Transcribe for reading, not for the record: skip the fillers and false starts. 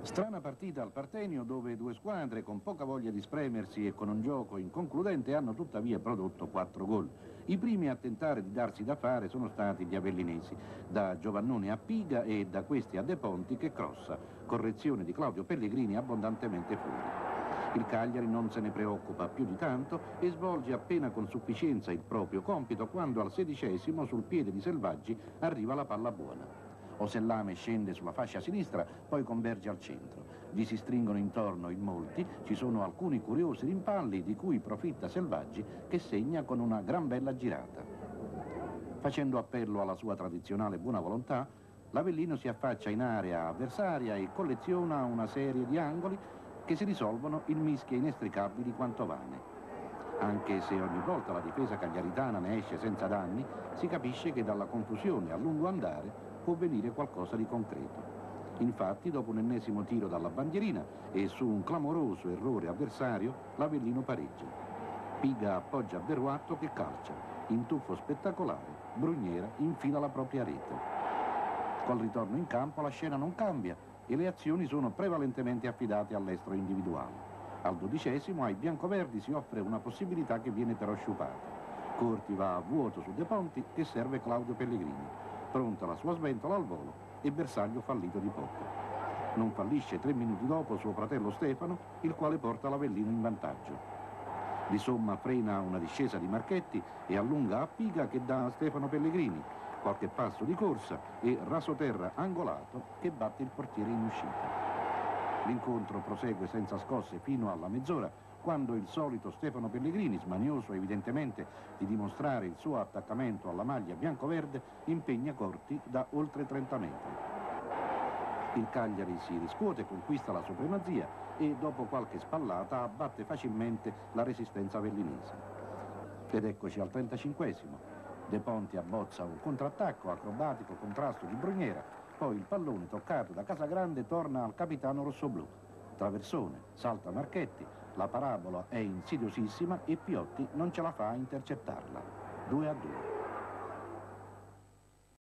Strana partita al Partenio dove due squadre con poca voglia di spremersi e con un gioco inconcludente hanno tuttavia prodotto 4 gol. I primi a tentare di darsi da fare sono stati gli avellinesi, da Giovannone a Piga e da questi a De Ponti che crossa, correzione di Claudio Pellegrini abbondantemente fuori. Il Cagliari non se ne preoccupa più di tanto e svolge appena con sufficienza il proprio compito quando al 16° sul piede di Selvaggi arriva la palla buona. Osellame scende sulla fascia sinistra, poi converge al centro. Gli si stringono intorno in molti, ci sono alcuni curiosi rimpalli di cui profitta Selvaggi che segna con una gran bella girata. Facendo appello alla sua tradizionale buona volontà, l'Avellino si affaccia in area avversaria e colleziona una serie di angoli che si risolvono in mischie inestricabili quanto vane. Anche se ogni volta la difesa cagliaritana ne esce senza danni, si capisce che dalla confusione a lungo andare può venire qualcosa di concreto. Infatti, dopo un ennesimo tiro dalla bandierina e su un clamoroso errore avversario, l'Avellino pareggia. Piga appoggia Berruatto che calcia. In tuffo spettacolare, Brugnera infila la propria rete. Col ritorno in campo la scena non cambia e le azioni sono prevalentemente affidate all'estero individuale. Al 12° ai biancoverdi si offre una possibilità che viene però sciupata. Corti va a vuoto su De Ponti che serve Claudio Pellegrini. Pronta la sua sventola al volo e bersaglio fallito di poco. Non fallisce 3 minuti dopo suo fratello Stefano, il quale porta l'Avellino in vantaggio. Di somma frena una discesa di Marchetti e allunga a Piga che dà a Stefano Pellegrini, qualche passo di corsa e rasoterra angolato che batte il portiere in uscita. L'incontro prosegue senza scosse fino alla mezz'ora, quando il solito Stefano Pellegrini, smanioso evidentemente di dimostrare il suo attaccamento alla maglia bianco-verde, impegna Corti da oltre 30 metri. Il Cagliari si riscuote, conquista la supremazia e dopo qualche spallata abbatte facilmente la resistenza avellinese. Ed eccoci al 35°. De Ponti abbozza un contrattacco, acrobatico contrasto di Brugnera, poi il pallone toccato da Casagrande torna al capitano rossoblù. Traversone, salta Marchetti, la parabola è insidiosissima e Piotti non ce la fa a intercettarla. 2-2.